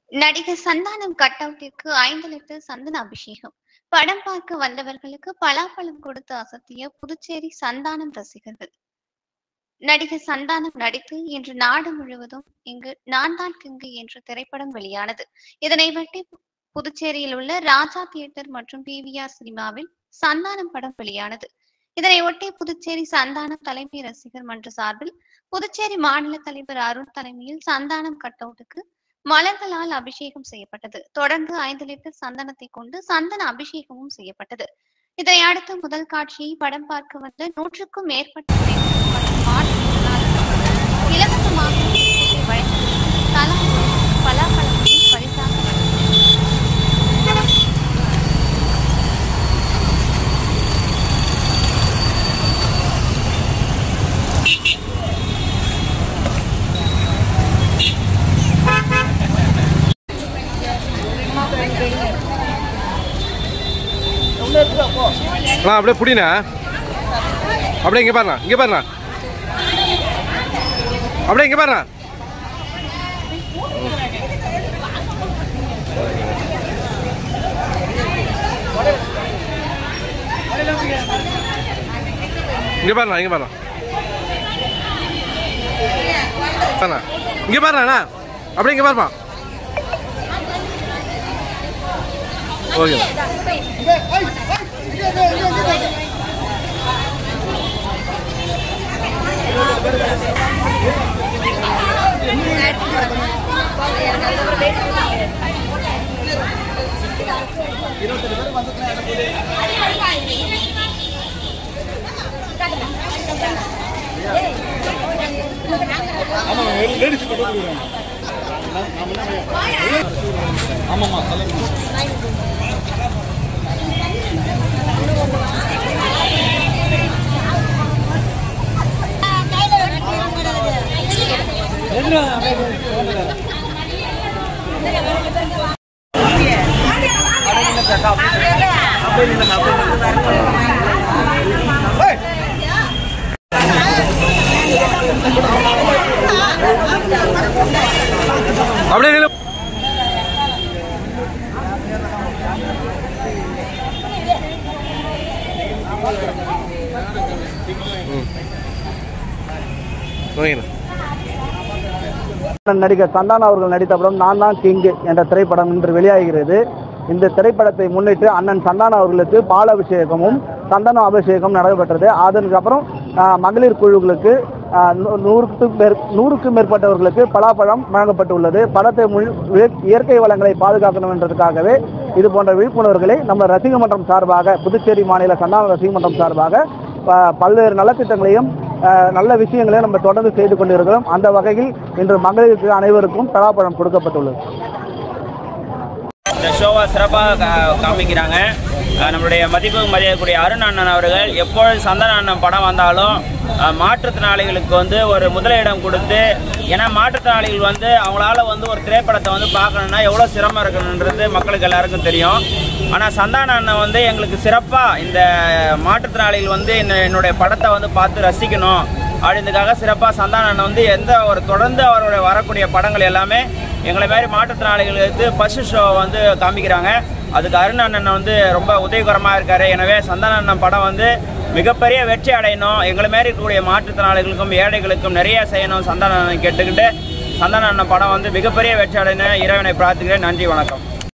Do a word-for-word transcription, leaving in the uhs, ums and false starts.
நடிகர் சந்தானம் கட்டவுட்டிற்கு ஐந்து லிட்டர் சந்தன அபிஷேகம். படம் பார்க்க வந்தவர்களுக்கு பலாப்பழம் கொடுத்து அசத்திய புதுச்சேரி சந்தானம் ரசிகர்கள். நடிகர் சந்தானம் நடித்து இன்று நாடு முழுவதும் இங்கு நான் தான் கிங்கு என்ற திரைப்படம் வெளியானது. இதனையொட்டி புதுச்சேரியில் உள்ள ராஜா தியேட்டர் மற்றும் பிவிஆர் சினிமாவில் சந்தானம் படம் வெளியானது. இதனையொட்டி புதுச்சேரி சந்தானம் தலைமை ரசிகர் மன்ற சார்பில் புதுச்சேரி மாநில தலைவர் அருண் தலைமையில் சந்தானம் கட்டவுட்டுக்கு மலர்களால் அபிஷேகம் செய்யப்பட்டது. தொடர்ந்து ஐந்து லிட்டர் சந்தனத்தை கொண்டு சந்தன அபிஷேகமும் செய்யப்பட்டது. இதை அடுத்து முதல் காட்சியை படம் பார்க்க வந்த நூற்றுக்கும் மேற்பட்ட இலவசமாக வழங்கி தலா பலாப்பழத்தை பரிசாக அப்படியே புடினா அப்படியே இங்க பாருங்க இங்க பாருங்க அப்படியே இங்க பாருங்க இங்க பாருங்க இங்க பாருங்க இங்க பாருங்க அப்படியே இங்க பாருங்க ஓகே ஆமாமா அப்படியே நடிகர் சந்தானம் அவர்கள் நடித்த படம் நான் தான் கிங்கு என்ற திரைப்படம் இன்று வெளியாகிறது. இந்த திரைப்படத்தை முன்னிட்டு அண்ணன் சந்தானம் அவர்களுக்கு பால் அபிஷேகமும் சந்தன அபிஷேகம் நடைபெற்றது. அதற்கப்புறம் மகளிர் குழுக்களுக்கு நூறுக்கு மேற் நூறுக்கும் மேற்பட்டவர்களுக்கு பலாப்பழம் வழங்கப்பட்டுள்ளது. பழத்தை இயற்கை வளங்களை பாதுகாக்கணும் என்றதுக்காகவே இது போன்ற விழிப்புணர்வுகளை நம்ம ரசிக மன்றம் சார்பாக புதுச்சேரி மாநில சந்தான ரசிக மன்றம் சார்பாக பல்வேறு நலத்திட்டங்களையும் நல்ல விஷயங்களையும் நம்ம தொடர்ந்து செய்து கொண்டிருக்கிறோம். அந்த வகையில் இன்று மகளிருக்கு அனைவருக்கும் பலாப்பழம் கொடுக்கப்பட்டுள்ளது. இந்த ஷோவை சிறப்பாக காமிக்கிறாங்க. நம்மளுடைய மதிப்பு மதியக்கூடிய அருண் அண்ணன் அவர்கள் எப்பொழுது சந்தான அண்ணன் படம் வந்தாலும் மாற்றுத்திறனாளிகளுக்கு வந்து ஒரு முதலிடம் கொடுத்து, ஏன்னா மாற்றுத்திறனாளிகள் வந்து அவங்களால வந்து ஒரு திரைப்படத்தை வந்து பார்க்கணுன்னா எவ்வளோ சிரமம் இருக்கணுன்றது மக்களுக்கு எல்லாருக்கும் தெரியும். ஆனால் சந்தான அண்ணன் வந்து எங்களுக்கு சிறப்பாக இந்த மாற்றுத்திறனாளிகள் வந்து என்னுடைய படத்தை வந்து பார்த்து ரசிக்கணும் அப்படின்றதுக்காக சிறப்பாக சந்தான அண்ணன் வந்து எந்த ஒரு தொடர்ந்து அவருடைய வரக்கூடிய படங்கள் எல்லாமே எங்களை மாதிரி மாற்றுத்திறனாளிகளுக்கு ஃபர்ஸ்ட் ஷோ வந்து காமிக்கிறாங்க. அதுக்கு அருண் அண்ணன் வந்து ரொம்ப உதவிகரமாக இருக்கார். எனவே சந்தான அண்ணன் படம் வந்து மிகப்பெரிய வெற்றி அடையணும், எங்களை மாதிரி இருக்கக்கூடிய மாற்றுத்திறனாளிகளுக்கும் ஏழைகளுக்கும் நிறைய செய்யணும் சந்தான அண்ணன் கேட்டுக்கிட்டு சந்தான அண்ணன் படம் வந்து மிகப்பெரிய வெற்றி அடையணும் இறைவனை பிரார்த்திக்கிறேன். நன்றி, வணக்கம்.